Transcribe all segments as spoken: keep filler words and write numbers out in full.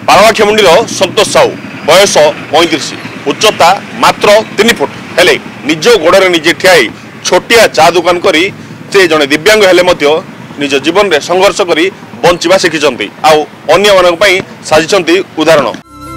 पारवाखेमुंडीर संतोष साहू बयस पैंतीस उच्चता मात्र तीन फुट हेले निज गोड़े निजे ठियाई छोटिया चा दुकान करी से जड़े दिव्यांग हेले मध्य निज जीवन में संघर्ष करी बंचिबा शिखिचंती आउ अन्य मानक पई साजिचंती उदाहरण।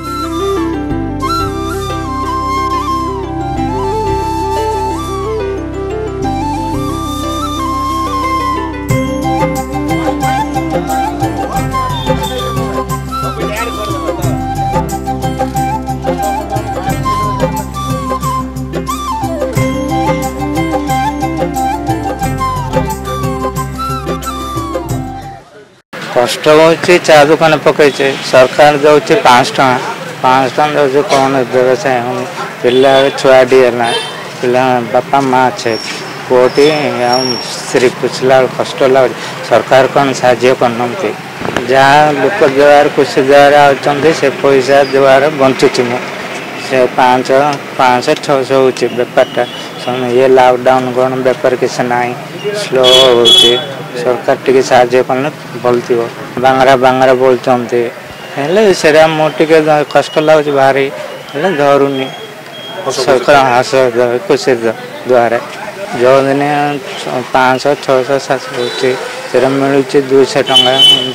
कष्ट हो चा दुकान पकई सरकार दौर पाँच टाँह पाँच टाँह दौर कौन व्यवसाय हम पिला छुआटी है पिला बापा माँ अच्छे पुटी स्त्री पुछला कष्ट लगे सरकार कौन साज्य करते जहाँ लोक द्वार कुछ द्वार आते से पैसा द्वारा बंचुची मुझे पाँच पाँच छःश हो बेपारटा ये लॉकडाउन कौन बेपार किसी ना स्लो हो सरकार टी साहय कले भल थी बांगरा बांगरा बोलते से मुझे कष्ट लगुच भारी धरुनी सरकार हास खुशी द्वारा जो दिन पाँच छःश सात से मिलूँ दुईश टाँग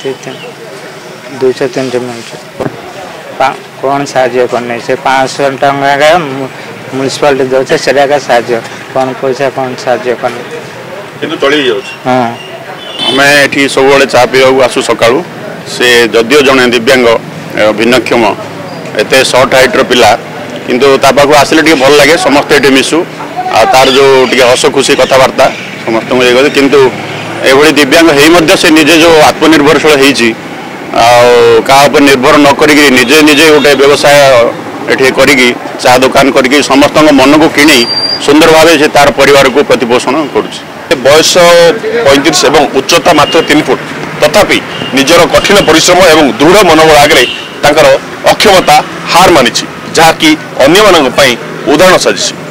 दुईश तीन मिलूँ कौन साहय करनी से पाँच टाँग म्यूनिसिपालिटी दौचे से साहय कौन पैसा कौन साहय करनी चली हाँ आम ये सब चा पीवा आसू सका से जदिव जड़े दिव्यांग भिन्नक्षम एत सर्ट हाइट्र पिला किंतु पाक आसिले टे भल लगे समस्ते ये मिसु आ तार जो टे हस खुशी कथबार्ता समस्त ये किंतु ये दिव्यांग हो से निजे जो आत्मनिर्भरशील होती निर्भर नक निजे निजे गोटे व्यवसाय ये करी चा दुकान करी समस्त मन को किणी सुंदर भाव से तार परिवार को प्रतिपोषण करुच्ची बयस पैंतीस और उच्चता मात्र तीन फुट तथापि निजर कठिन परिश्रम और दृढ़ मनोबल आगे अक्षमता हार मानी जहाँकि अन्य उदाहरण साजिश।